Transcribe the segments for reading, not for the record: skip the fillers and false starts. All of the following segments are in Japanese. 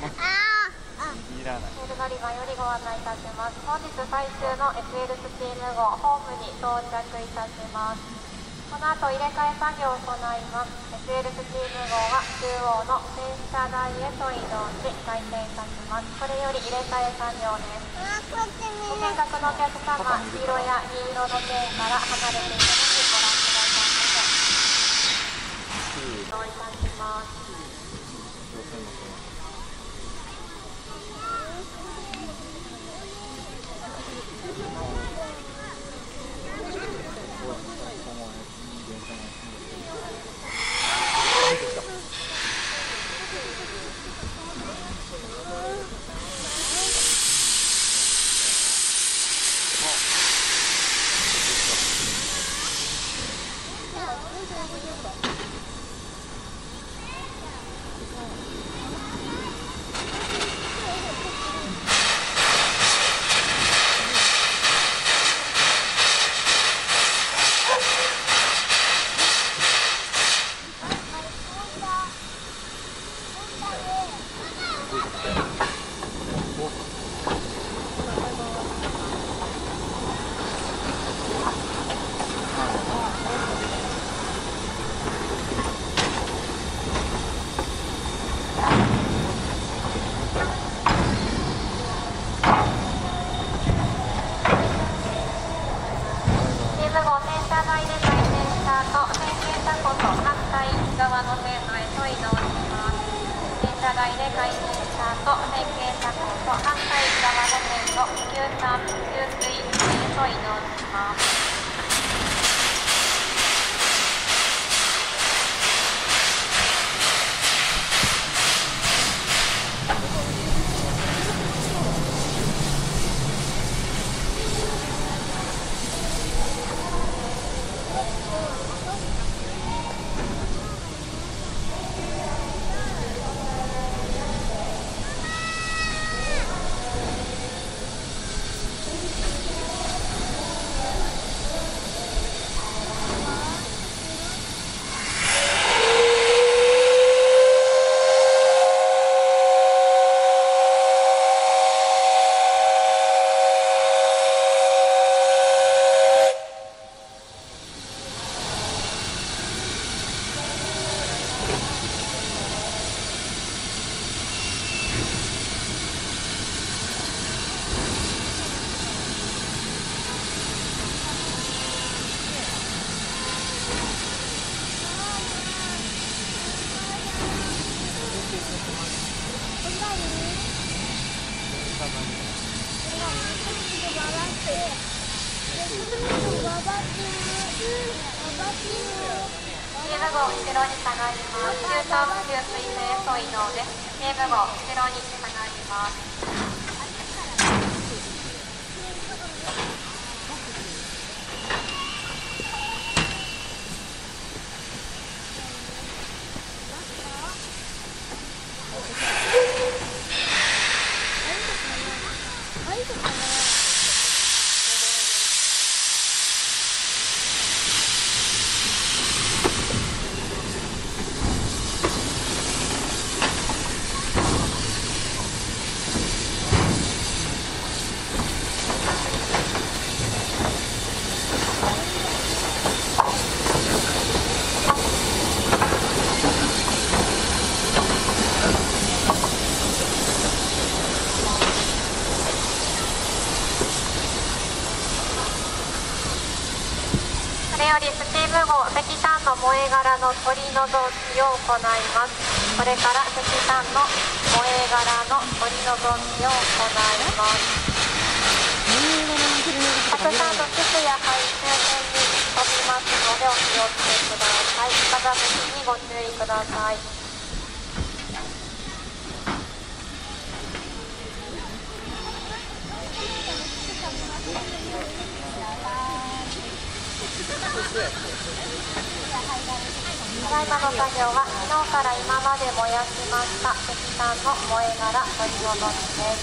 いらない。 メール乗り場よりご案内いたします。本日最終の SL スチーム号ホームに到着いたします。この後入れ替え作業を行います。SL スチーム号は中央の洗車台へと移動し開店いたします。これより入れ替え作業です。ご見学のお客様、黄色や銀色の線から離れていただきご覧くださいませ。移動いたします。 燃え殻の取り除きを行います。これから石炭の燃え殻の取り除きを行います。たくさんの筒や配線に飛びますのでお気をつけください。風向きにご注意ください。ただいまの作業は昨日から今まで燃やしました石炭の燃え殻取り除きです。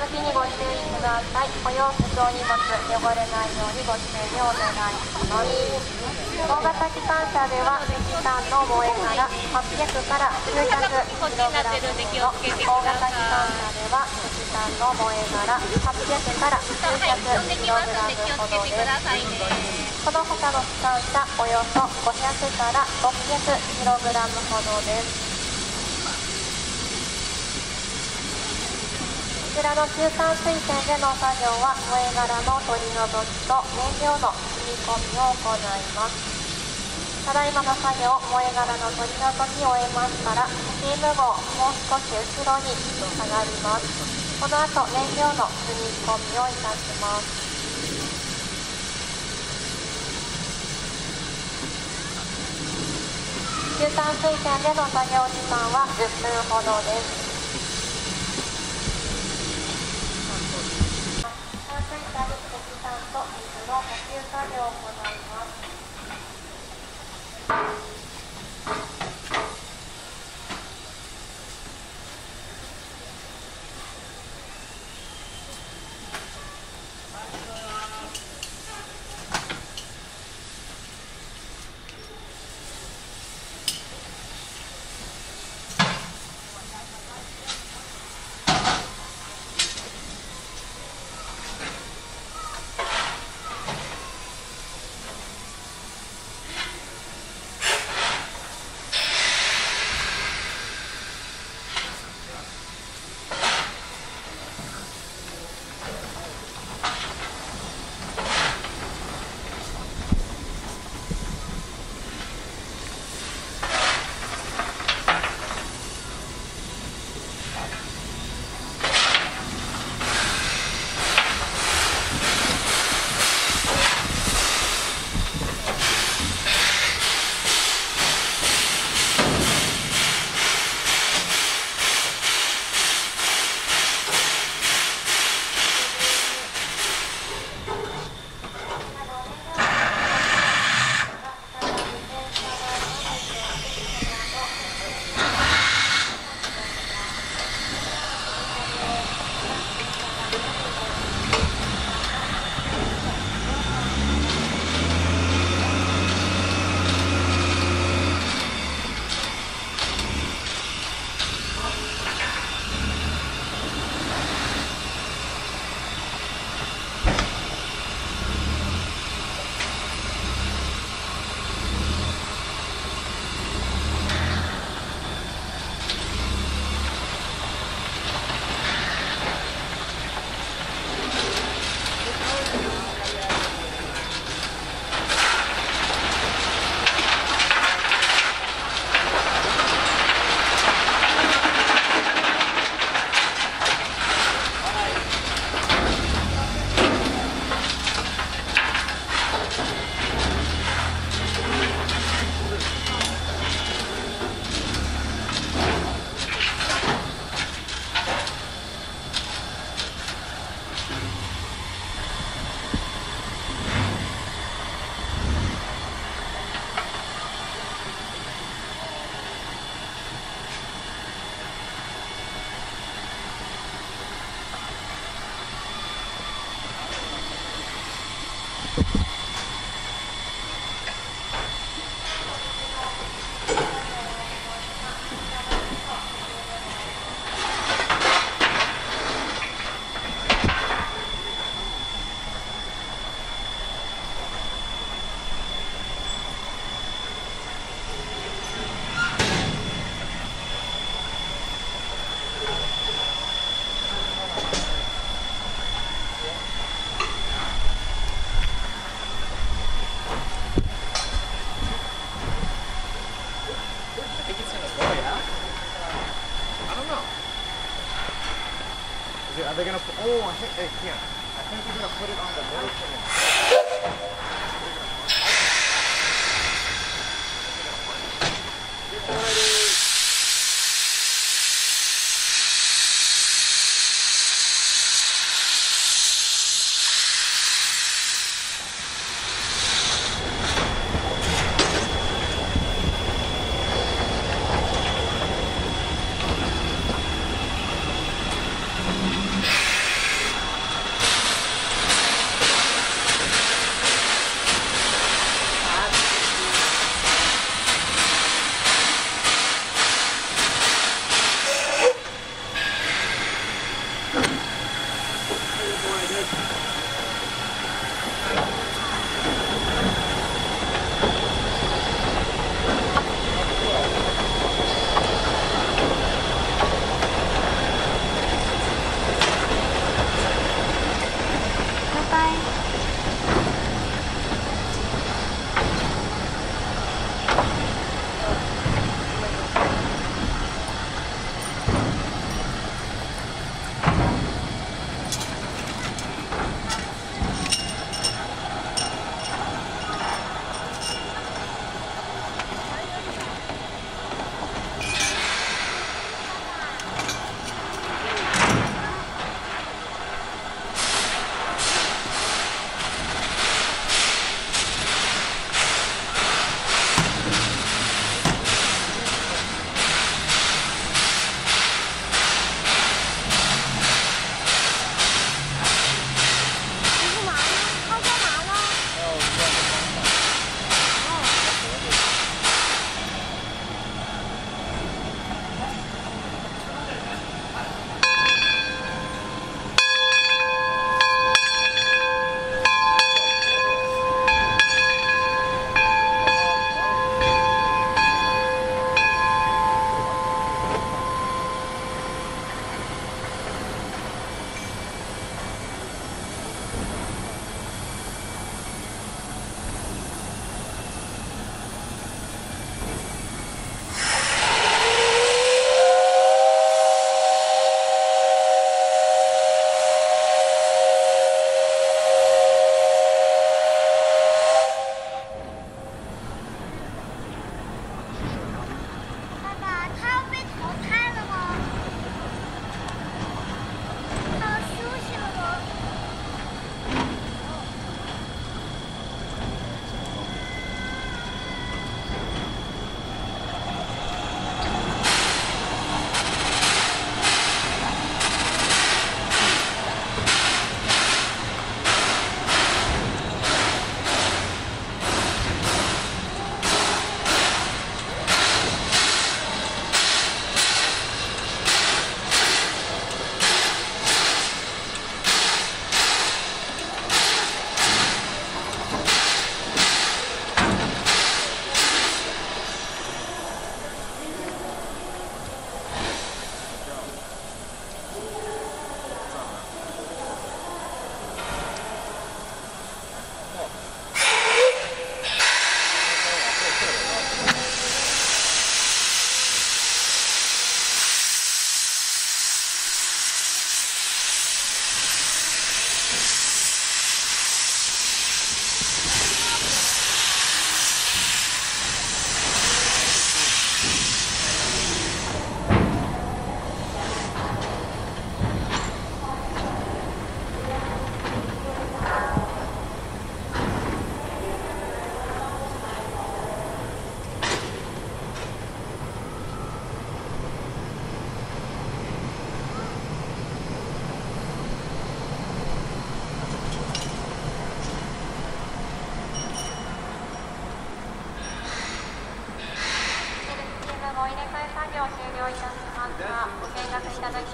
向きにご注意ください。お洋服お荷物汚れないようにご注意をお願いします。大型機関車では石炭の燃えから800から900キログラムの大型機関車では石炭の燃えから800から900キログラムほどです。その他の機関車およそ500から600キログラムほどです。こちらの中間水栓での作業は燃え殻の取り除きと燃料の積み込みを行います。ただいまの作業、燃え殻の取り除きを終えましたら、スチーム号もう少し後ろに下がります。この後燃料の積み込みをいたします。中間水栓での作業時間は10分ほどです。炭と水の補給作業を行います。 Are they going to put, oh, I think they can. I think they're going to put it on the motor.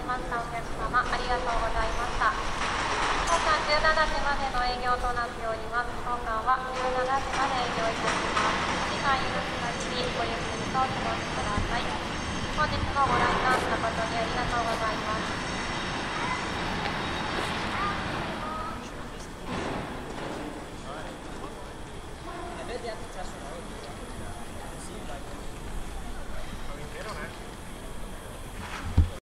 ましたお客様、ありがとうございました。当館17時までの営業となっております。当館は17時まで営業いたします。お時間許す限りごゆっくりとお過ごしください。本日もご来館したことにありがとうございます。